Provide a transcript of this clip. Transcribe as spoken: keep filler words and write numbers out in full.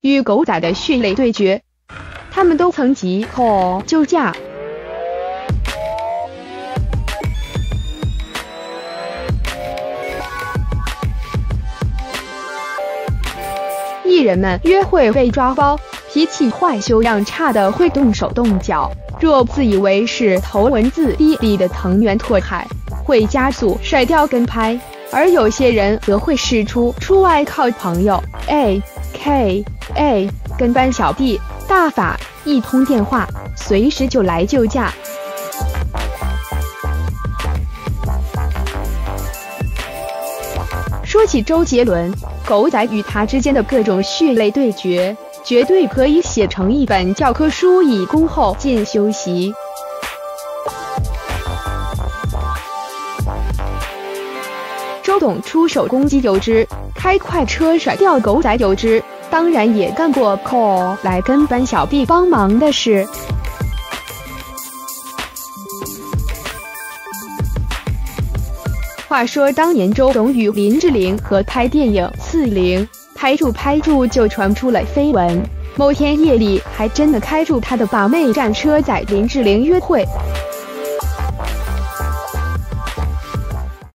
与狗仔的血泪对决，他们都曾急call救驾。艺人们约会被抓包，脾气坏、修养差的会动手动脚，若自以为是头文字 D 里的藤原拓海，会加速甩掉跟拍。而有些人则会使出出外靠朋友 A K A 跟班小弟大法，一通电话随时就来救驾。说起周杰伦，狗仔与他之间的各种血泪对决，绝对可以写成一本教科书，以供后进修习。周董出手攻击有之，开快车甩掉狗仔有之，当然也干过 call 来跟班小弟帮忙的事。话说当年周董与林志玲合拍电影《刺陵》，拍住拍住就传出了绯闻，某天夜里还真的开住他的把妹战车载林志玲约会。